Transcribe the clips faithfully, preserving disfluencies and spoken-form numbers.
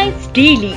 Headlines daily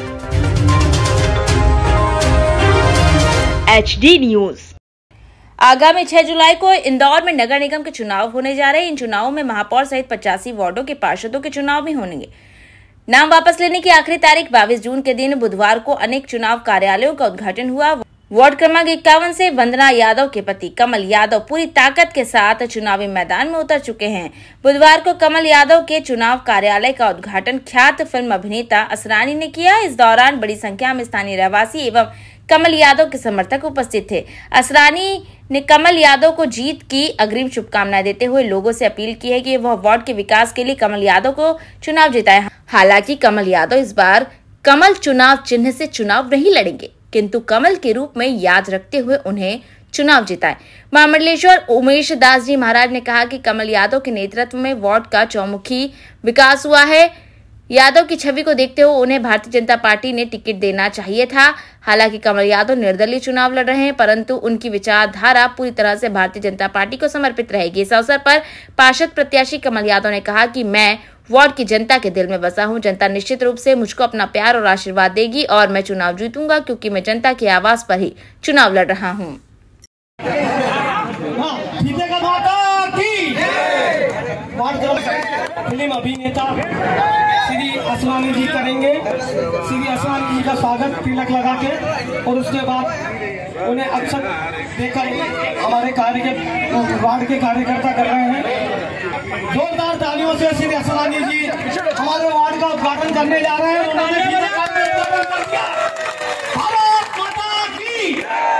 H D news. आगामी छह जुलाई को इंदौर में नगर निगम के चुनाव होने जा रहे हैं। इन चुनावों में महापौर सहित पचासी वार्डों के पार्षदों के चुनाव भी होंगे। नाम वापस लेने की आखिरी तारीख बाईस जून के दिन बुधवार को अनेक चुनाव कार्यालयों का उद्घाटन हुआ। वार्ड क्रमांक इक्यावन से वंदना यादव के पति कमल यादव पूरी ताकत के साथ चुनावी मैदान में उतर चुके हैं। बुधवार को कमल यादव के चुनाव कार्यालय का उद्घाटन ख्यात फिल्म अभिनेता असरानी ने किया। इस दौरान बड़ी संख्या में स्थानीय रहवासी एवं कमल यादव के समर्थक उपस्थित थे। असरानी ने कमल यादव को जीत की अग्रिम शुभकामनाएं देते हुए लोगों से अपील की है कि वह वार्ड के विकास के लिए कमल यादव को चुनाव जिताए। हालांकि कमल यादव इस बार कमल चुनाव चिन्ह से चुनाव नहीं लड़ेंगे, किंतु कमल के रूप में याद रखते हुए उन्हें चुनाव जिताए। महामंडलेश्वर उमेश दास जी महाराज ने कहा कि कमल यादव के नेतृत्व में वार्ड का चौमुखी विकास हुआ है। यादव की छवि को देखते हुए उन्हें भारतीय जनता पार्टी ने टिकट देना चाहिए था। हालांकि कमल यादव निर्दलीय चुनाव लड़ रहे हैं, परंतु उनकी विचारधारा पूरी तरह से भारतीय जनता पार्टी को समर्पित रहेगी। इस अवसर पर पार्षद प्रत्याशी कमल यादव ने कहा कि मैं वार्ड की जनता के दिल में बसा हूं। जनता निश्चित रूप से मुझको अपना प्यार और आशीर्वाद देगी और मैं चुनाव जीतूंगा, क्योंकि मैं जनता की आवाज पर ही चुनाव लड़ रहा हूं। फिल्म अभिनेता श्री असरानी जी करेंगे। श्री असरानी जी का स्वागत तिलक लगा के और उसके बाद उन्हें अक्षत देकर हमारे कार्य के वार्ड के कार्यकर्ता कर रहे हैं। जोरदार तालियों से श्री असरानी जी हमारे वार्ड का उद्घाटन करने जा रहे हैं। उन्होंने भारत माता की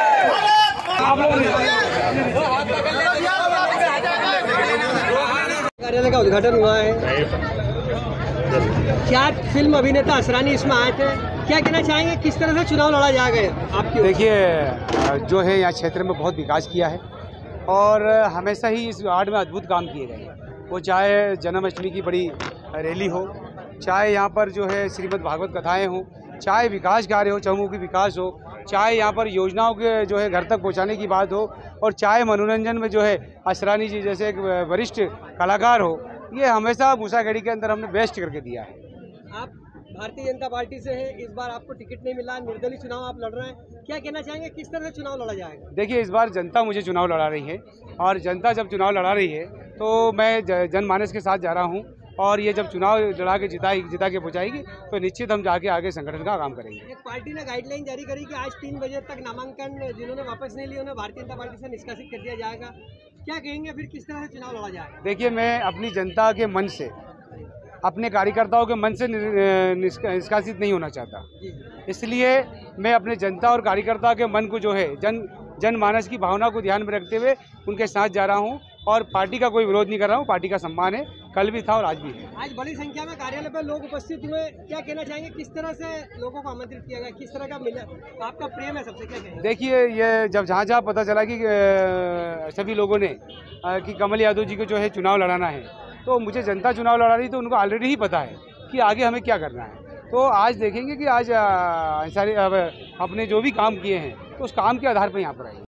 कार्यालय का उद्घाटन हुआ है। क्या फिल्म अभिनेता असरानी इसमें आए थे, क्या कहना चाहेंगे, किस तरह से चुनाव लड़ा जाएगा आपकी? देखिए, जो है यहाँ क्षेत्र में बहुत विकास किया है और हमेशा ही इस वार्ड में अद्भुत काम किए गए हैं। वो चाहे जन्माष्टमी की बड़ी रैली हो, चाहे यहाँ पर जो है श्रीमद् भागवत कथाएं हो, चाहे विकास कार्य हो, चहुमुखी विकास हो, चाहे यहाँ पर योजनाओं के जो है घर तक पहुँचाने की बात हो, और चाहे मनोरंजन में जो है असरानी जी जैसे एक वरिष्ठ कलाकार हो, ये हमेशा मूसागढ़ी के अंदर हमने बेस्ट करके दिया है। आप भारतीय जनता पार्टी से हैं, इस बार आपको टिकट नहीं मिला, निर्दलीय चुनाव आप लड़ रहे हैं, क्या कहना चाहेंगे, किस तरह से चुनाव लड़ा जाएगा? देखिए, इस बार जनता मुझे चुनाव लड़ा रही है और जनता जब चुनाव लड़ा रही है तो मैं जनमानस के साथ जा रहा हूँ और ये जब चुनाव लड़ा के जिता जिता के पहुँचाएगी तो निश्चित हम जाके आगे संगठन का काम करेंगे। एक पार्टी ने गाइडलाइन जारी करी कि आज तीन बजे तक नामांकन जिन्होंने वापस नहीं लिए उन्हें भारतीय जनता पार्टी से निष्कासित कर दिया जाएगा, क्या कहेंगे, फिर किस तरह से चुनाव लड़ा जाएगा? देखिए, मैं अपनी जनता के मन से, अपने कार्यकर्ताओं के मन से निष्कासित नहीं होना चाहता, इसलिए मैं अपने जनता और कार्यकर्ता के मन को जो है जन जनमानस की भावना को ध्यान में रखते हुए उनके साथ जा रहा हूं और पार्टी का कोई विरोध नहीं कर रहा हूं। पार्टी का सम्मान है, कल भी था और आज भी है। आज बड़ी संख्या में कार्यालय पर लोग उपस्थित हुए, क्या कहना चाहेंगे, किस तरह से लोगों को आमंत्रित किया गया, किस तरह का मिला आपका प्रेम है सबसे, क्या कहेंगे? देखिए, ये जब जहाँ जहाँ पता चला कि सभी लोगों ने कि कमल यादव जी को जो है चुनाव लड़ाना है, तो मुझे जनता चुनाव लड़ा रही तो उनको ऑलरेडी ही पता है कि आगे हमें क्या करना है। तो आज देखेंगे कि आज सारे अपने जो भी काम किए हैं तो उस काम के आधार पर यहाँ पर आएंगे।